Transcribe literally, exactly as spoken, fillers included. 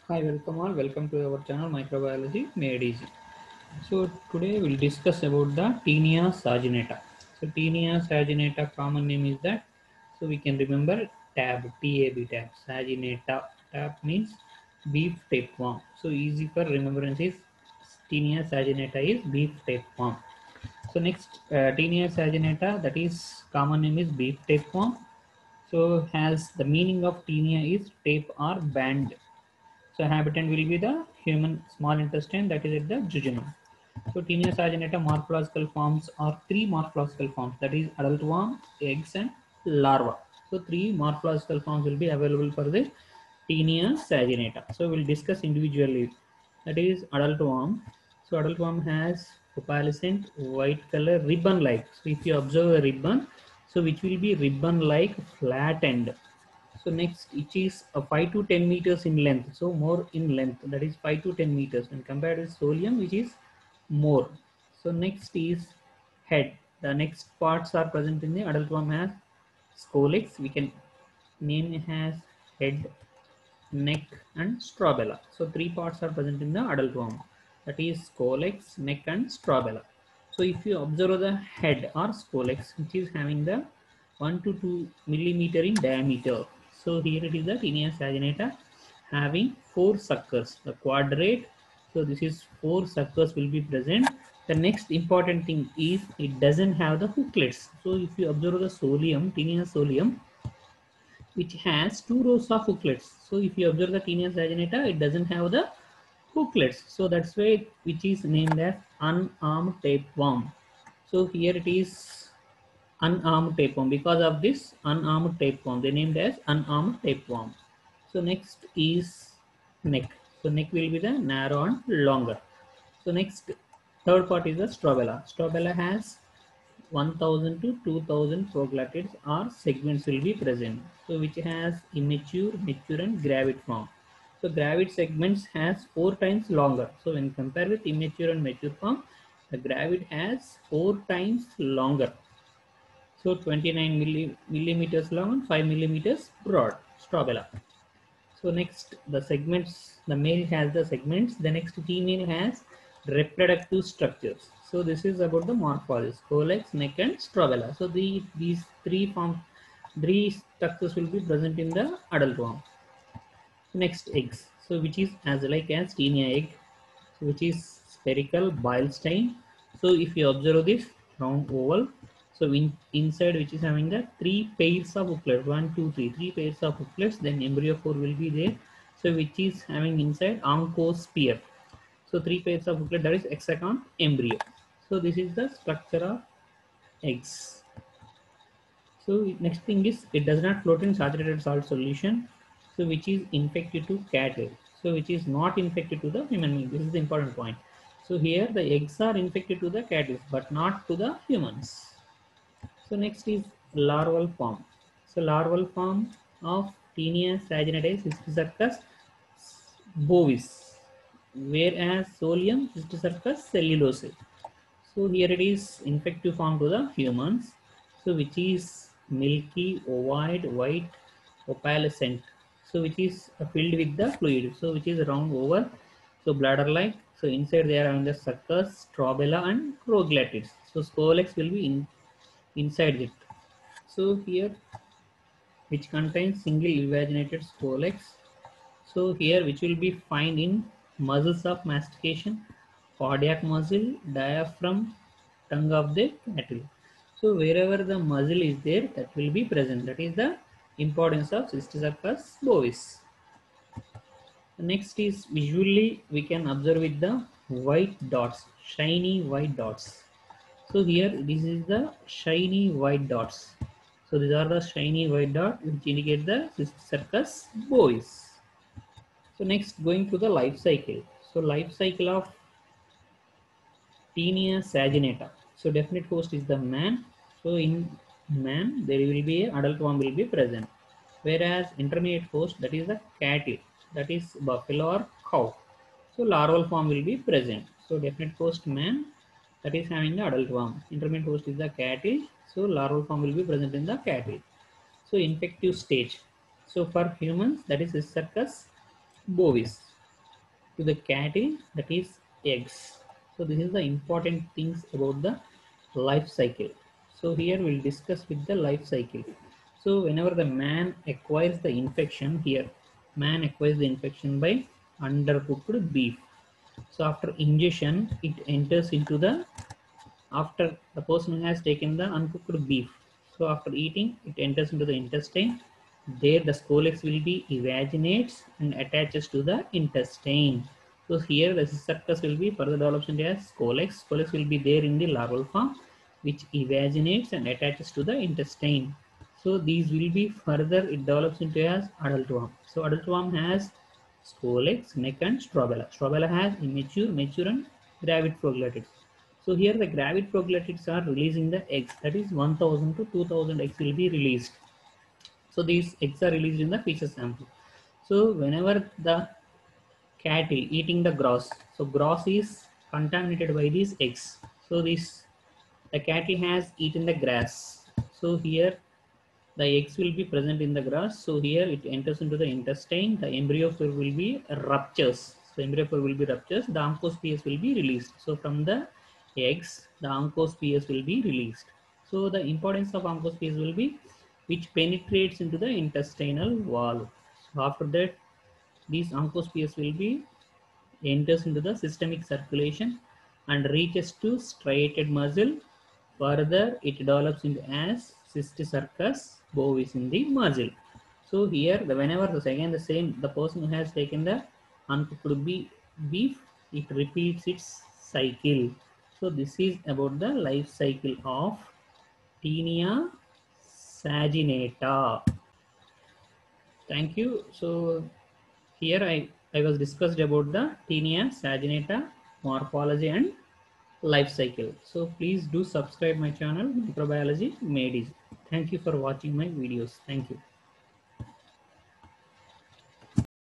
Hi, welcome all. Welcome to our channel Microbiology Made Easy. So today we'll discuss about the Taenia saginata. So Taenia saginata common name is that. So we can remember tab, T A B tab, saginata. Tab means beef tapeworm. So easy for remembrance is Taenia saginata is beef tapeworm. So next uh, Taenia saginata, that is common name is beef tapeworm. So has the meaning of tinea is tape or band. So habitant will be the human small intestine, that is at the jejunum. So tinea saginata morphological forms are three morphological forms, that is adult worm, eggs and larva. So three morphological forms will be available for the tinea saginata. So we'll discuss individually. That is adult worm. So adult worm has opalescent white color ribbon like. So if you observe a ribbon, so which will be ribbon like flat end. So next, it is a five to ten meters in length. So more in length, that is five to ten meters, and compared with solium, which is more. So next is head. The next parts are present in the adult worm has scolex. We can name it as head, neck, and strobella. So three parts are present in the adult worm. That is scolex, neck, and strobella. So if you observe the head or scolex, which is having the one to two millimeter in diameter. So here it is the Taenia saginata having four suckers, the quadrate. So this is four suckers will be present. The next important thing is it doesn't have the hooklets. So if you observe the solium, Taenia solium, which has two rows of hooklets. So if you observe the Taenia saginata, it doesn't have the hooklets. So that's why which is named as unarmed tapeworm. So here it is unarmed tapeworm. Because of this unarmed tapeworm, they named as unarmed tapeworm. So next is neck. So neck will be the narrow and longer. So next third part is the strobella. Strobella has one thousand to two thousand proglottids or segments will be present. So which has immature, mature and gravid form. So gravid segments has four times longer. So when compared with immature and mature form, the gravid has four times longer. So twenty-nine milli, millimeters long and five millimeters broad. Strobella. So next the segments, the male has the segments, the next female has reproductive structures. So this is about the morphology, scolex, neck and strobella. So the these three form, three structures will be present in the adult worm. Next eggs, so which is as like as Taenia egg, so which is spherical bile stain. So if you observe this round oval, so in inside which is having the three pairs of hooklets, one, two, three, three pairs of hooklets, then embryo four will be there. So which is having inside oncosphere. So three pairs of hooklet, that is hexagon embryo. So this is the structure of eggs. So next thing is it does not float in saturated salt solution. So which is infected to cattle. So which is not infected to the human being. This is the important point. So here the eggs are infected to the cattle but not to the humans. So next is larval form. So larval form of Taenia saginata is Histocircus bovis, whereas Solium Histocircus cellulose. So here it is infective form to the humans. So which is milky, ovoid, white, opalescent. So which is filled with the fluid. So which is round over. So bladder like. So inside they are having the suckers, strobella and proglottids. So scolex will be in, inside it. So here which contains single invaginated scolex. So here which will be found in muscles of mastication, cardiac muscle, diaphragm, tongue of the cattle. So wherever the muscle is there, that will be present. That is the importance of Cysticercus bovis. The next is visually we can observe with the white dots, shiny white dots. So here this is the shiny white dots. So these are the shiny white dots which indicate the Cysticercus bovis. So next going to the life cycle. So life cycle of Taenia saginata. So definite host is the man. So in man there will be a adult worm will be present. Whereas intermediate host, that is the cattle, that is buffalo or cow. So larval form will be present. So definite host man, that is having the adult worm. Intermediate host is the cattle. So larval form will be present in the cattle. So infective stage. So for humans that is Histocircus bovis. to the cattle, that is eggs. So this is the important things about the life cycle. So here we'll discuss with the life cycle. So whenever the man acquires the infection, here man acquires the infection by undercooked beef. So after ingestion, it enters into the, after the person has taken the uncooked beef, so after eating it enters into the intestine. There the scolex will be evaginates and attaches to the intestine. So here the circus will be further develops into as scolex. Scolex will be there in the larval form, which evaginates and attaches to the intestine. So these will be further, it develops into as adult worm. So adult worm has scolex, neck and strobella. Strobella has immature, mature and gravid proglatids. So here the gravid proglatids are releasing the eggs, that is one thousand to two thousand eggs will be released. So these eggs are released in the feces sample. So whenever the cattle eating the grass, so grass is contaminated by these eggs. So this, the cattle has eaten the grass. So here the eggs will be present in the grass. So here it enters into the intestine. The embryosphere will be ruptures. So embryosphere will be ruptures. The oncospheres will be released. So from the eggs, the oncospheres will be released. So the importance of oncospheres will be which penetrates into the intestinal wall. So after that, these oncospheres will be enters into the systemic circulation and reaches to striated muscle. Further, it develops into as cysticercus bovis in the muscle. So here, the whenever the second the same the person who has taken the uncooked beef, it repeats its cycle. So this is about the life cycle of Taenia saginata. Thank you. So here I, I was discussed about the Taenia saginata morphology and life cycle. So please do subscribe my channel Microbiology Made Easy. Thank you for watching my videos. Thank you.